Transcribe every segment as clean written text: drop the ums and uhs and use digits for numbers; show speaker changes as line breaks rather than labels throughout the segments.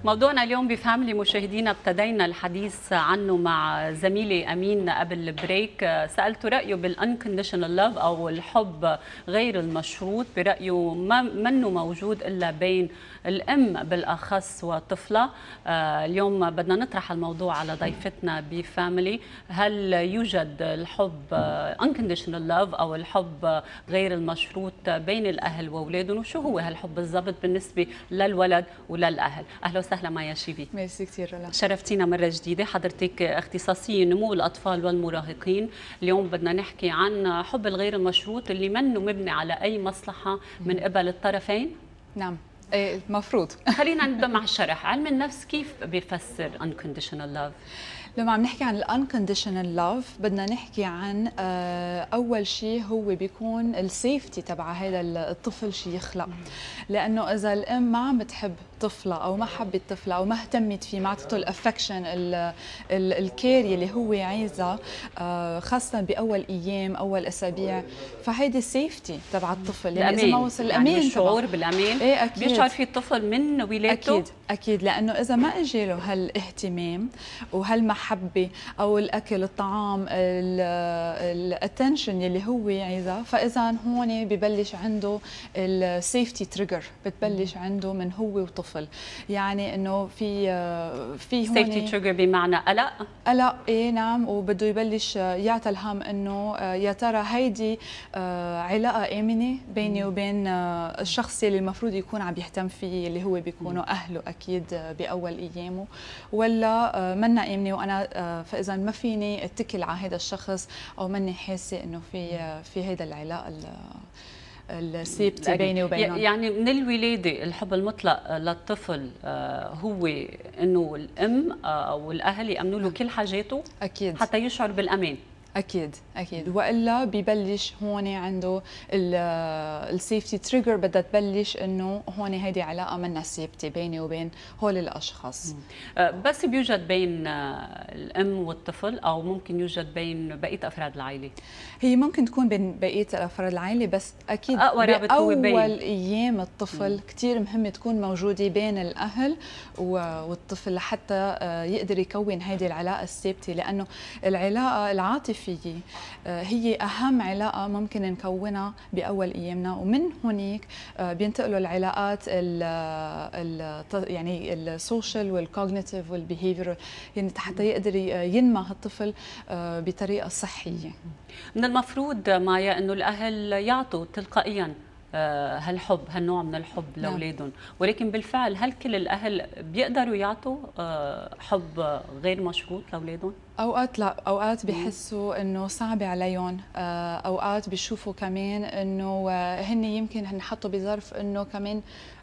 موضوعنا اليوم بفاميلي مشاهدينا ابتدينا الحديث عنه مع زميلي أمين قبل البريك. سألته رأيه بالانكونديشنال لاف أو الحب غير المشروط. برأيه منه موجود إلا بين الأم بالأخص وطفلة. اليوم بدنا نطرح الموضوع على ضيفتنا بفاميلي. هل يوجد الحب unconditional love أو الحب غير المشروط بين الأهل وأولادهم، وشو هو هالحب بالضبط بالنسبة للولد وللأهل؟ أهلا وسهلا معي شيفي.
ميرسي كثير رولا.
شرفتينا مرة جديدة. حضرتك اختصاصية نمو الأطفال والمراهقين. اليوم بدنا نحكي عن حب الغير المشروط اللي منه مبني على أي مصلحة من قبل الطرفين.
نعم ايه المفروض.
خلينا نبدأ مع الشرح. علم النفس كيف بيفسر unconditional love؟
لما عم نحكي عن الانكونديشنال لاف بدنا نحكي عن اول شيء هو بيكون السيفتي تبع هذا الطفل شيء يخلق، لانه اذا الام ما عم بتحب طفلة او ما حبت طفلة او ما اهتمت فيه، ما اعطته الافكشن الكير اللي هو عايزها، خاصه باول ايام اول اسابيع، فهيدي السيفتي تبع الطفل. يعني اذا ما وصل الامان
يعني الشعور بالامان
ايه أكيد.
بيشعر فيه الطفل من ولادته.
اكيد لانه اذا ما اجى له هالاهتمام وهالمحبه او الاكل الطعام الاتنشن اللي هو عايزها، فاذا هون ببلش عنده السيفتي تريجر، بتبلش عنده من هو وطفل. يعني انه في هون
سيفتي تريجر بمعنى قلق.
ايه نعم، وبده يبلش يعطي الهم انه يا ترى هيدي علاقه امنه بيني وبين الشخص اللي المفروض يكون عم يهتم فيه، اللي هو بيكونوا اهله اكيد باول ايامه، ولا منا امنه وانا فاذا ما فيني اتكل على هذا الشخص او ماني حاسه انه في هيدا العلاقه الثابته بيني وبينهم.
يعني من الولاده الحب المطلق للطفل هو انه الام او الاهل يامنوا له كل حاجاته
اكيد
حتى يشعر بالامان.
اكيد والا ببلش هون عنده السيفتي تريجر، بدها تبلش انه هون هيدي علاقه منا ثابته بيني وبين هول الاشخاص.
بس بيوجد بين الام والطفل او ممكن يوجد بين بقيه افراد العائله؟
هي ممكن تكون بين بقيه افراد العائله، بس اكيد باول ايام الطفل كثير مهم تكون موجوده بين الاهل والطفل لحتى يقدر يكون هيدي العلاقه الثابته، لانه العلاقه العاطفيه هي أهم علاقة ممكن نكونها بأول أيامنا، ومن هناك بينتقلوا العلاقات يعني السوشيال والكوجنيتيف والبيهيفير، يعني حتى يقدر ينمى الطفل بطريقة صحية.
من المفروض مايا أنه الأهل يعطوا تلقائياً هالحب، هالنوع من الحب لاولادهم، ولكن بالفعل هل كل الاهل بيقدروا يعطوا حب غير مشروط لاولادهم؟
اوقات لا، اوقات بيحسوا انه صعب عليهم، اوقات بيشوفوا كمان انه هن يمكن انحطوا بظرف انه كمان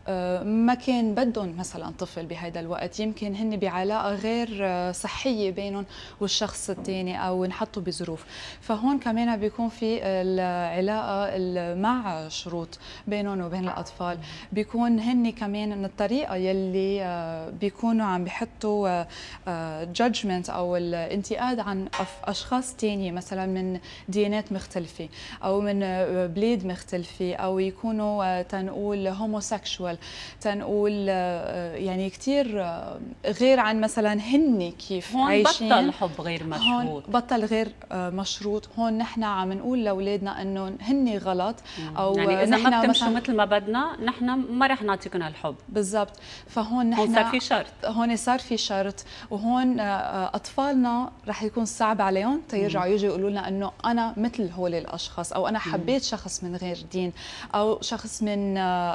ما كان بدهم مثلا طفل بهذا الوقت، يمكن هن بعلاقه غير صحيه بينهم والشخص الثاني او انحطوا بظروف، فهون كمان بيكون في العلاقه مع شروط بينهم وبين الاطفال، بيكون هن كمان من الطريقه يلي بيكونوا عم بيحطوا جادجمنت او الانتقاد عن اشخاص ثانيه مثلا من ديانات مختلفه او من بلاد مختلفه، او يكونوا تنقول هوموسيكشوال، تنقول يعني كثير غير عن مثلا هن كيف
هون
عايشين.
بطل حب غير مشروط،
هون بطل غير مشروط. هون نحن عم نقول لاولادنا انه هن غلط، او
يعني اذا ما بتمشوا مثل ما بدنا نحن ما رح نعطيكم هالحب.
بالضبط. فهون نحن
هون صار في شرط،
هون صار في شرط، وهون اطفالنا رح يكون صعب عليهم تيرجعوا يجوا يقولوا لنا انه انا مثل هول الاشخاص، او انا حبيت شخص من غير دين او شخص من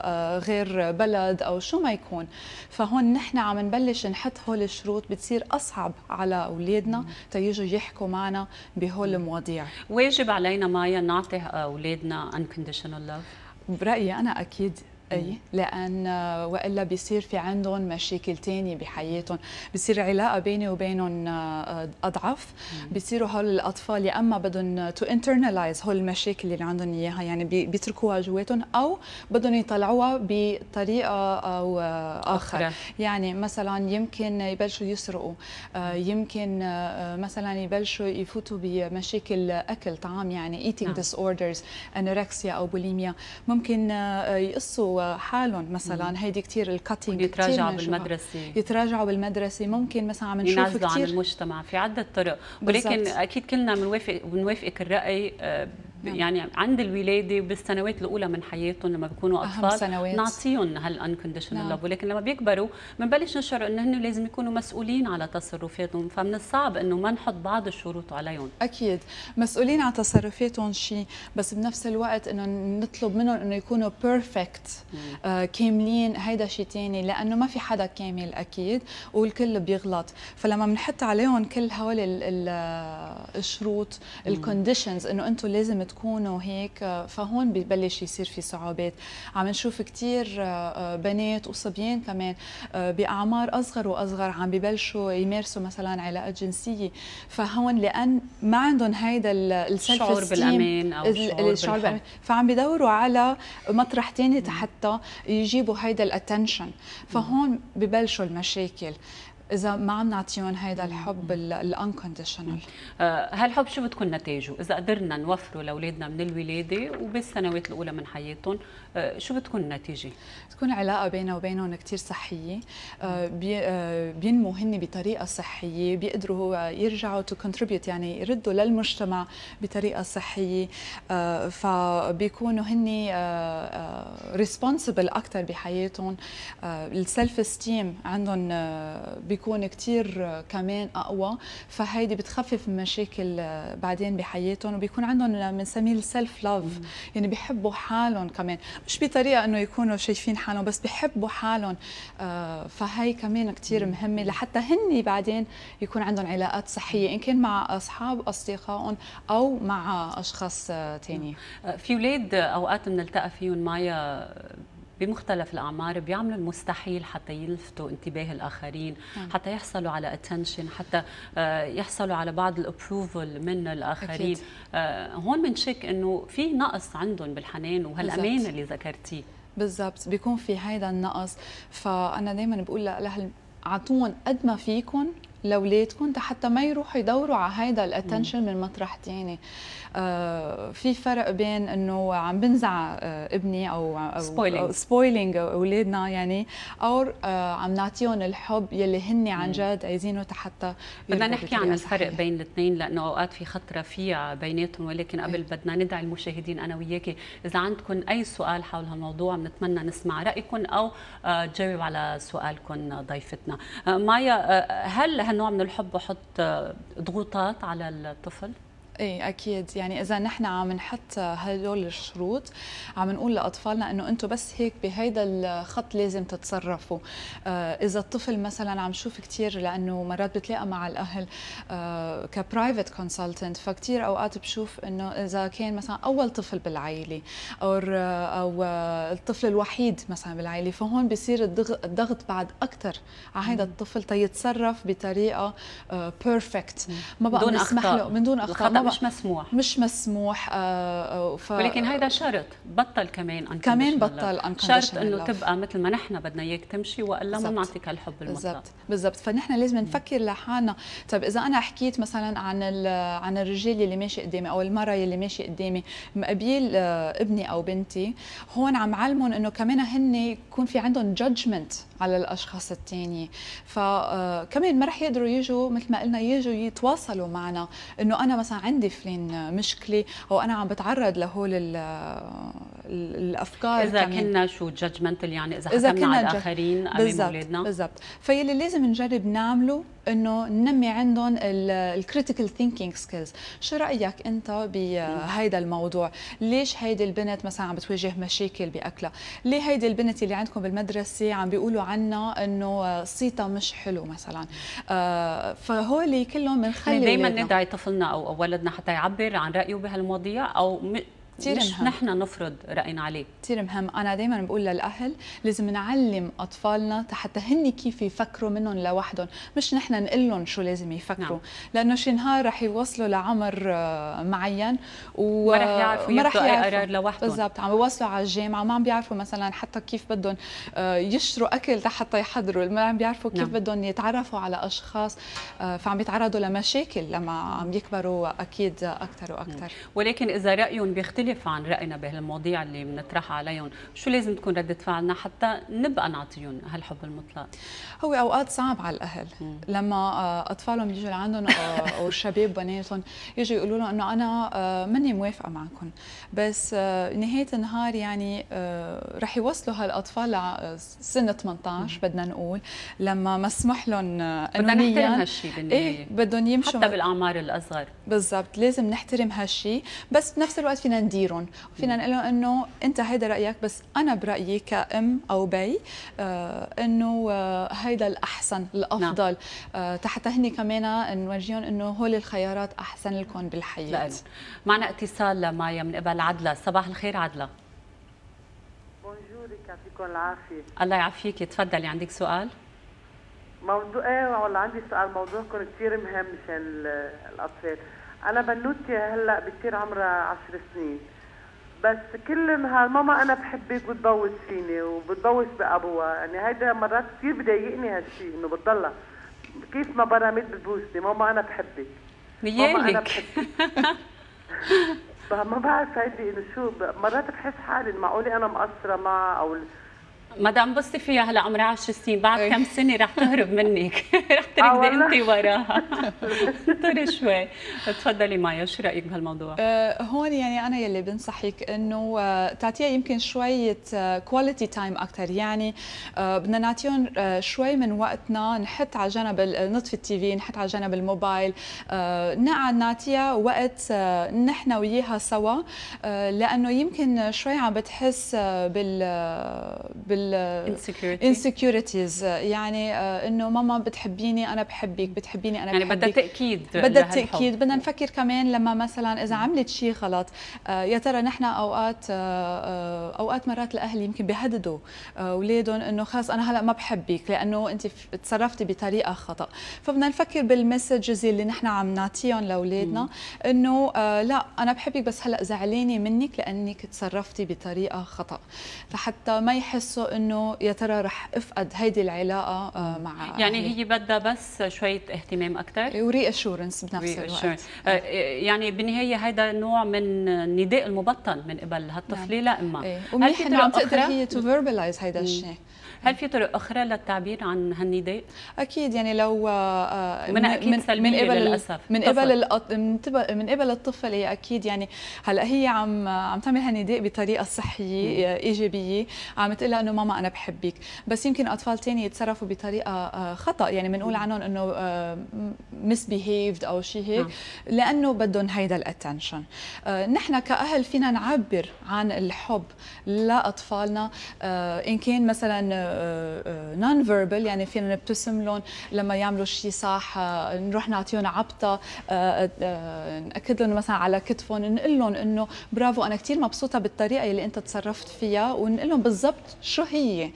غير بلد او شو ما يكون. فهون نحن عم نبلش نحط هول الشروط، بتصير اصعب على اولادنا تيجوا يحكوا معنا بهول المواضيع.
واجب علينا مايا نعطي اولادنا unconditional love؟
برايي انا اكيد اي، لان والا بيصير في عندهم مشاكل ثانيه بحياتهم، بصير علاقه بيني وبينهم اضعف، بيصيروا هول الاطفال يا اما بدهم تو انترنالايز هول المشاكل اللي عندهم اياها، يعني بيتركوها جواتهم، او بدهم يطلعوها بطريقه او اخرى. يعني مثلا يمكن يبلشوا يسرقوا، يمكن مثلا يبلشوا يفوتوا بمشاكل اكل طعام، يعني eating disorders، انوركسيا او بوليميا، ممكن يقصوا بيشوفوا حالهم مثلا، هيدي كثير الكاتينج،
يتراجعوا بالمدرسه،
يتراجعوا بالمدرسه، ممكن مثلا عم نشوف
ينعزلوا عن
كثير
المجتمع في عدة طرق. ولكن
بالزبط.
اكيد كلنا بنوافقك الراي، يعني عند الولاده بالسنوات الاولى من حياتهم لما بيكونوا اطفال نعطيهم هالانكونديشنال لاف، ولكن لما بيكبروا بنبلش نشعر انه هن لازم يكونوا مسؤولين على تصرفاتهم، فمن الصعب انه ما نحط بعض الشروط عليهم.
اكيد مسؤولين على تصرفاتهم شيء، بس بنفس الوقت انه نطلب منهم انه يكونوا بيرفكت كاملين، هيدا شيء ثاني، لانه ما في حدا كامل اكيد والكل بيغلط. فلما بنحط عليهم كل هول الشروط الكونديشنز انه انتم لازم تكونوا هيك، فهون ببلش يصير في صعوبات. عم نشوف كثير بنات وصبيان كمان باعمار اصغر واصغر عم ببلشوا يمارسوا مثلا علاقات جنسيه، فهون لان ما عندهم هيدا السلف
شعور بالامان او
الشعور بالأمان، فعم بدوروا على مطرح ثاني حتى يجيبوا هيدا الاتنشن، فهون ببلشوا المشاكل إذا ما عم نعطيهم هيدا الحب الانكونديشنال.
هالحب شو بتكون نتائجه؟ إذا قدرنا نوفره لأولادنا من الولادة وبالسنوات الأولى من حياتهم، شو بتكون النتيجة؟
تكون علاقة بيننا وبينهم كتير صحية، بينموا هن بطريقة صحية، بيقدروا يرجعوا تو كونتريبيوت، يعني يردوا للمجتمع بطريقة صحية، فبيكونوا هن ريسبونسبل أكثر بحياتهم، السلف استيم عندهم بيكون كتير كمان أقوى، فهيدي بتخفف من مشاكل بعدين بحياتهم، وبيكون عندهم بنسميه السلف لاف، يعني بيحبوا حالهم كمان، مش بطريقة إنه يكونوا شايفين حالهم بس بيحبوا حالهم، فهي كمان كتير مهمة لحتى هن بعدين يكون عندهم علاقات صحية، إن كان مع أصدقائهم أو مع أشخاص تاني.
في أولاد أوقات بنلتقى فيهم مايا بمختلف الأعمار بيعملوا المستحيل حتى يلفتوا انتباه الآخرين، حتى يحصلوا على اتنشن، حتى يحصلوا على بعض الابروفل من الآخرين. هون بنشك إنه في نقص عندهم بالحنان وهالأمان اللي ذكرتيه.
بالضبط، بيكون في هيدا النقص، فأنا دايما بقول للأهل اعطوهم قد ما فيكم لاولادكم حتى ما يروحوا يدوروا على هيدا الاتنشن من مطرح ثاني. في فرق بين انه عم بنزع ابني او سبويلينج اولادنا يعني، او عم نعطيهم الحب يلي هن عن جد عايزينه حتى.
بدنا نحكي عن الفرق بين الاثنين لانه اوقات في خط رفيع بيناتهم، ولكن قبل بدنا ندعي المشاهدين انا وياكي اذا عندكم اي سؤال حول هالموضوع بنتمنى نسمع رايكم او تجاوب على سؤالكم ضيفتنا. مايا، هل هالنوع من الحب بحط ضغوطات على الطفل؟
ايه اكيد، يعني اذا نحن عم نحط هدول الشروط عم نقول لاطفالنا انه انتم بس هيك بهيدا الخط لازم تتصرفوا. اذا الطفل مثلا عم شوف كثير، لانه مرات بتلاقى مع الاهل كبرايفت كونسلتنت، فكثير اوقات بشوف انه اذا كان مثلا اول طفل بالعائله او الطفل الوحيد مثلا بالعائله، فهون بصير الضغط بعد اكثر على هذا الطفل تيتصرف بطريقه بيرفكت، ما بقى نسمح له من دون اخطاء، مش مسموح.
ولكن هيدا شرط بطل كمان
بطل
شرط انه تبقى مثل ما نحن بدنا اياك تمشي، والا ما بنعطيك الحب المطلق.
بالضبط، فنحن لازم نفكر لحالنا. طيب اذا انا حكيت مثلا عن الرجال اللي ماشي قدامي او المراه اللي ماشي قدامي مقابل ابني او بنتي، هون عم علمهم انه كمان هن يكون في عندهم جادجمنت على الاشخاص الثانيين، فكمان ما رح يقدروا يجوا مثل ما قلنا يجوا يتواصلوا معنا انه انا مثلا عندي فلان مشكله او انا عم بتعرض لهول الافكار.
اذا كنا شو جادجمنتال، يعني اذا حكمنا على الاخرين امام اولادنا.
بالضبط، فيلي لازم نجرب نعمله انه ننمي عندهم الكريتيكال ثينكينج سكيلز. شو رايك انت بهيدا الموضوع؟ ليش هيدي البنت مثلا عم بتواجه مشاكل باكلها؟ ليه هيدي البنت اللي عندكم بالمدرسه عم بيقولوا عنها انه صيتها مش حلو مثلا؟ فهولي كلهم بنخلي
دائما ندعي طفلنا او ولدنا حتى يعبر عن رايه بهالمواضيع، او مش نحن نفرض راينا عليه.
كثير مهم. انا دائما بقول للاهل لازم نعلم اطفالنا حتى هن كيف يفكروا منهم لوحدهم، مش نحن نقول لهم شو لازم يفكروا. لانه شي نهار رح يوصلوا لعمر معين
وما رح يعرفوا ياخذوا اي قرار لوحدهم.
بالضبط، عم بيوصلوا على الجامعه ما عم بيعرفوا مثلا حتى كيف بدهم يشتروا اكل حتى يحضروا، ما عم بيعرفوا كيف بدهم يتعرفوا على اشخاص، فعم بيتعرضوا لمشاكل لما عم يكبروا اكيد اكثر واكثر.
ولكن اذا رايهم بيختلف بيختلف عن رأينا بهالمواضيع اللي بنطرحها عليهم، شو لازم تكون ردة فعلنا حتى نبقى نعطيهم هالحب المطلق؟
هو اوقات صعب على الاهل لما اطفالهم يجوا لعندهم او الشباب بناتهم يجوا يقولوا لهم انه انا ماني موافقه معكم، بس نهايه النهار يعني رح يوصلوا هالاطفال لسن 18 بدنا نقول، لما مسموح لهم
بدنا نحترم هالشيء بالنهايه.
ايه بدهم يمشوا
حتى بالاعمار الاصغر.
بالضبط، لازم نحترم هالشيء، بس بنفس الوقت فينا نديرهم، فينا نقول لهم انه انت هيدا رايك، بس انا برايي كأم او بي انه هيدا الاحسن الافضل. حتى هني كمان نورجيهم انه هول الخيارات احسن لكم بالحياه.
لأن. معنا اتصال مايا من قبل عدلة. صباح الخير عدلة.
بونجورك، يعطيكم العافيه.
الله يعافيك، تفضلي عندك سؤال؟
موضوع والله عندي سؤال. موضوعكم كثير مهم مشان الاطفال. انا بنوتي هلا بتصير عمرها 10 سنين، بس كل نهار ماما انا بحبك بتضوج فيني وبتضوج بابوها، يعني هيدا مرات كثير بضايقني هالشيء، انه بتضلها كيف ما برا ميت بتبوسني ماما انا بحبك ماما انا بحبك. ما بعرف هيدي انه شو، مرات بحس حالي معقوله انا مقصره معها او
مدام بصي فيها هلا عمرها 10 سنين، بعد كم سنه رح تهرب منك. رح تركضي انت وراها. انطري شوي. تفضلي مايا، شو رايك بهالموضوع؟
هون يعني انا يلي بنصحك انه تعطيها يمكن شويه كواليتي تايم اكثر، يعني بدنا نعطيهم شوي من وقتنا، نحط على جنب نطفي التي في، نحط على جنب الموبايل، نقعد نعطيها وقت نحن وياها سوا، لانه يمكن شوي عم بتحس بال insecurities، يعني انه ماما بتحبيني انا بحبك، بتحبيني انا
يعني
بحبك،
بدها تاكيد،
بدها تاكيد. بدنا نفكر كمان لما مثلا اذا عملت شيء غلط، يا ترى نحن اوقات مرات الاهل يمكن بيهددوا اولادهم انه خلص انا هلا ما بحبك لانه انت تصرفتي بطريقه خطا، فبدنا نفكر بالمسجز اللي نحن عم نعطيهم لاولادنا انه لا انا بحبك بس هلا زعلانه منك لانك تصرفتي بطريقه خطا، فحتى ما يحسوا انه يا ترى رح افقد هيدي العلاقه مع
يعني
أهلي.
هي بدها بس شويه اهتمام اكثر
وري اشورنس بنفس الوقت.
يعني بالنهايه هذا نوع من النداء المبطن من قبل هالطفله لامها.
ومنيح انه عم تقدر هي تو فيربلايز هيدا الشيء.
هل في طرق اخرى للتعبير عن هالنداء؟
اكيد، يعني لو
اكيد سلبيه للاسف
من قبل الطفل، هي اكيد يعني هلا هي عم تعمل هالنداء بطريقه صحيه ايجابيه، عم تقول لها انه ماما انا بحبك، بس يمكن اطفال ثانيه يتصرفوا بطريقه خطا، يعني بنقول عنهم انه misbehaved او شيء هيك، لانه بدهم هيدا الاتنشن. نحن كاهل فينا نعبر عن الحب لاطفالنا، ان كان مثلا نون فيربال، يعني فينا نبتسم لهم لما يعملوا شيء صح، نروح نعطيهم عبطه، ناكد لهم مثلا على كتفهم، نقول لهم انه برافو انا كثير مبسوطه بالطريقه اللي انت تصرفت فيها، ونقول لهم بالضبط شو هي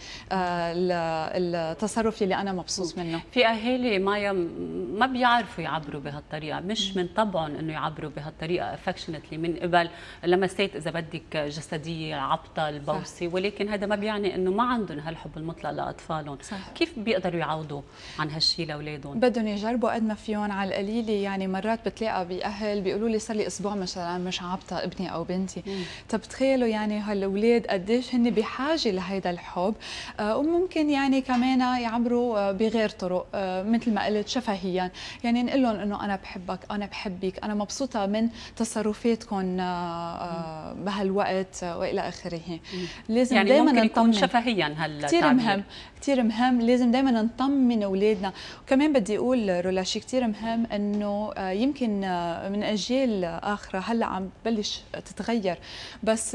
التصرف اللي انا مبسوط منه.
في اهالي مايا ما بيعرفوا يعبروا بهالطريقه، مش من طبعهم انه يعبروا بهالطريقه افكشنتلي من قبل لمسات اذا بدك جسديه، عبطه، البوسه، ولكن هذا ما بيعني انه ما عندهم هالحب المطلق لاطفالهم. كيف بيقدروا يعوضوا عن هالشيء لاولادهم؟
بدهم يجربوا قد ما فيهم على القليله، يعني مرات بتلاقى باهل بيقولوا لي صار لي اسبوع مثلا مش عابطه ابني او بنتي. طب تخيلوا يعني هالاولاد قديش هن بحاجه لهيدا الحب، وممكن يعني كمان يعبروا بغير طرق، مثل ما قلت شفهيا، يعني نقول لهم انه انا بحبك، انا بحبك، انا مبسوطه من تصرفاتكم بهالوقت والى اخره. لازم
يعني
دائما
ممكن
نطمن.
يكون شفهيا
كثير مهم، كثير مهم، لازم دائما نطمن اولادنا. وكمان بدي اقول رولا شيء كثير مهم، انه يمكن من اجيال اخرى هلا عم ببلش تتغير، بس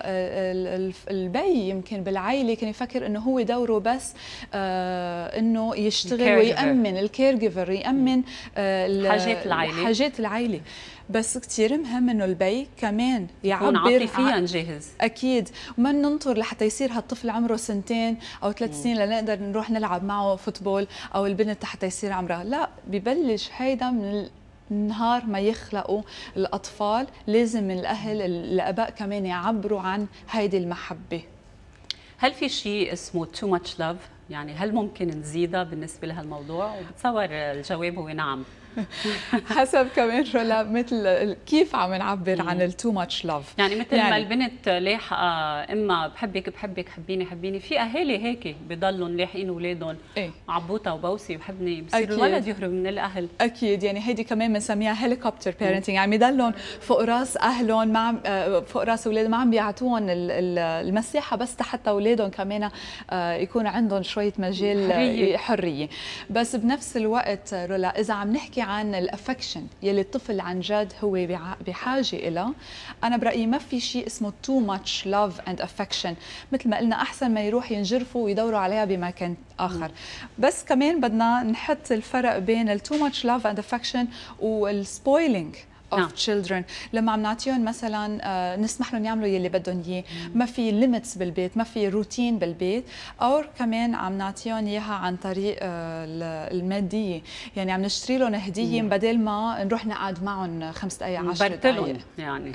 البي يمكن بالعائله كان يفكر انه هو دوره بس انه يشتغل ويامن الكير جيفر، يامن حاجات العائله، بس كثير مهم انه البي كمان يعبر
عاطفيا جاهز.
اكيد، وما ننطر لحتى يصير هالطفل عمره 2 أو 3 سنين لنقدر نروح نلعب معه فوتبول، او البنت حتى يصير عمرها، لا، ببلش هيدا من نهار ما يخلقوا الاطفال. لازم من الاهل الاباء كمان يعبروا عن هيدي المحبه.
هل في شيء اسمه too much love؟ يعني هل ممكن نزيدها بالنسبه لهالموضوع؟ وبتصور الجواب هو نعم.
حسب كمان رولا مثل كيف عم نعبر عن التو ماتش لاف.
يعني مثل ما البنت لاحقه اما بحبك بحبك حبيني حبيني، في اهالي هيك بضلوا لاحقين اولادهم عبوطه وبوسي وحبني، بصير الولد يهرب من الاهل.
اكيد، يعني هيدي كمان بنسميها هيليكوبتر بيرنتنج، يعني بضلهم فوق راس اهلهم، ما فوق راس اولادهم، ما عم بيعطوهم المساحه بس حتى اولادهم كمان يكون عندهم شويه مجال حريه. بس بنفس الوقت رولا اذا عم نحكي عن الافكشن يلي الطفل عن جد هو بحاجه إلها، انا برايي ما في شيء اسمه تو ماتش لاف اند افكشن، مثل ما قلنا احسن ما يروح ينجرفوا ويدوروا عليها بمكان اخر. بس كمان بدنا نحط الفرق بين التو ماتش لاف اند افكشن والسبويلينج of children. لما عم نعطيهم مثلا نسمح لهم يعملوا يلي بدهم اياه، ما في ليميتس بالبيت، ما في روتين بالبيت، او كمان عم نعطيهم اياها عن طريق الماديه، يعني عم نشتري لهم هديه بدل ما نروح نقعد معهم 5 دقائق 10 دقائق
يعني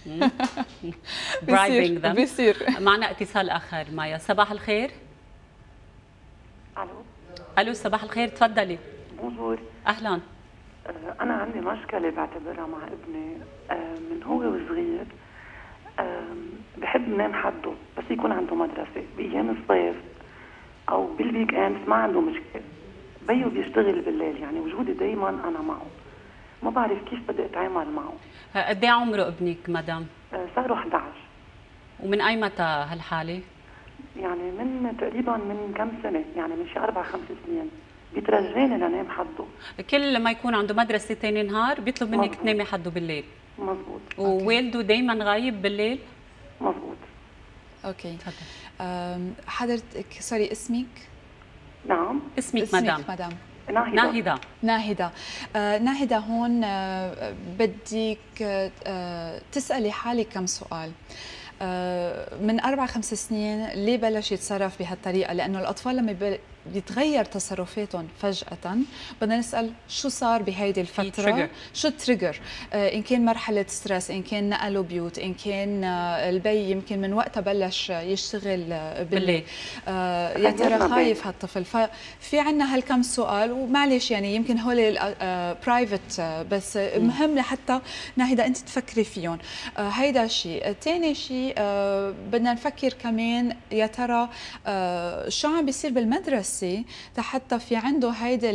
برايبنج ذم.
بيصير.
معنا اتصال اخر. مايا، صباح الخير. الو صباح الخير، تفضلي.
بونجور.
اهلا.
أنا عندي مشكلة بعتبرها مع ابني من هو وصغير، بحب ننام حده بس يكون عنده مدرسة بأيام الصيف أو بالويك اندز ما عنده مشكلة. بيو بيشتغل بالليل، يعني وجودي دايما أنا معه، ما بعرف كيف بدي أتعامل معه.
قد ايه عمره ابنك مدام؟
صار 11.
ومن أي متى هالحالة؟
يعني من تقريبا من كم سنة، يعني من شي 4-5 سنين بيترجاني لنام حده.
كل ما يكون عنده مدرسة تاني نهار بيطلب منك تنامي حده بالليل.
مزبوط.
ووالده دايما غايب بالليل؟
مزبوط.
اوكي. حضرتك سوري اسمك؟
نعم.
اسمك مدام؟
ناهدة.
ناهدة هون بدك تسألي حالك كم سؤال. من 4-5 سنين ليه بلش يتصرف بهالطريقة؟ لأنه الأطفال لما بيتغير تصرفاتهم فجأة بدنا نسأل شو صار بهيدي الفترة، شو التريجر، إن كان مرحلة ستريس، إن كان نقلوا بيوت، إن كان البي يمكن من وقتها بلش يشتغل بالليل، يا ترى خايف هالطفل. ففي عنا هالكم سؤال، ومعلش يعني يمكن هول برايفت بس مهم لحتى ناهدة أنت تفكري فيهم. هيدا شيء. ثاني شيء بدنا نفكر كمان يا ترى شو عم بيصير بالمدرسة حتى في عنده هيدا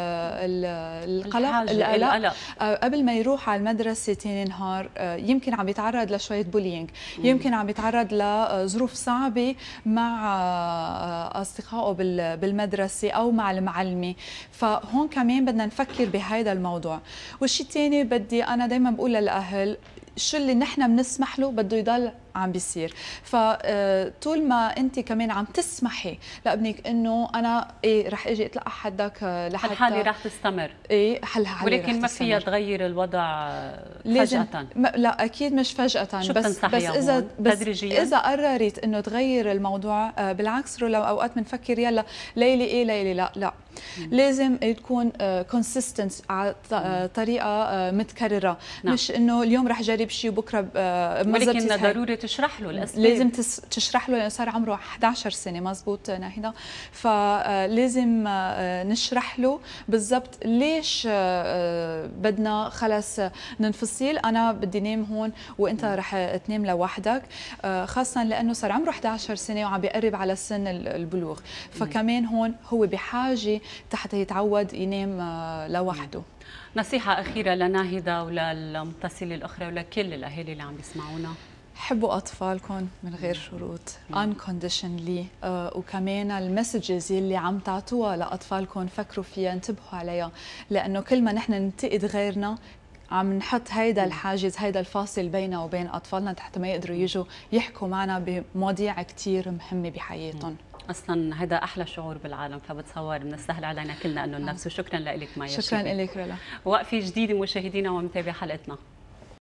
القلق قبل ما يروح على المدرسة تاني نهار. يمكن عم يتعرض لشوية بولينج، يمكن عم يتعرض لظروف صعبة مع أصدقائه بالمدرسة أو مع المعلمة، فهون كمان بدنا نفكر بهذا الموضوع. والشيء الثاني بدي أنا دايما بقول للأهل شو اللي نحن بنسمح له بده يضل عم بيصير. فطول ما انت كمان عم تسمحي لابنك انه انا رح اجي اتلقى حدك لحتى
الحالة رح تستمر،
حلها
ولكن ما فيها تغير الوضع فجأة.
لا اكيد مش فجأة،
شو
بس اذا
تدريجيا
اذا قررت انه تغير الموضوع بالعكس لو اوقات بنفكر يلا ليلي ليلي لا لازم تكون كونسيستنت على طريقه متكرره. مش انه اليوم رح جرب شيء وبكره
ولكن ضروري تشرح له الاسباب،
لازم تشرح له لانه صار عمره 11 سنه. مزبوط ناهدة. فلازم نشرح له بالضبط ليش بدنا خلص ننفصل، انا بدي نام هون وانت رح تنام لوحدك، خاصه لانه صار عمره 11 سنه وعم بيقرب على سن البلوغ. فكمان هون هو بحاجه حتى يتعود ينام لوحده.
نصيحة أخيرة لناهدة وللمتصلة الأخرى ولكل الأهالي اللي عم بيسمعونا.
حبوا أطفالكم من غير شروط unconditionally، وكمان المسجز اللي عم تعطوها لأطفالكم فكروا فيها، انتبهوا عليها، لأنه كل ما نحن ننتقد غيرنا عم نحط هيدا الحاجز، هيدا الفاصل بيننا وبين أطفالنا حتى ما يقدروا يجوا يحكوا معنا بمواضيع كتير مهمة بحياتهم.
اصلا هذا احلى شعور بالعالم، فبتصور من السهل علينا كلنا انه ننفسه. شكرا لك مايا.
شكرا لك رولا.
وقفه جديده مشاهدينا ومتابعي حلقتنا.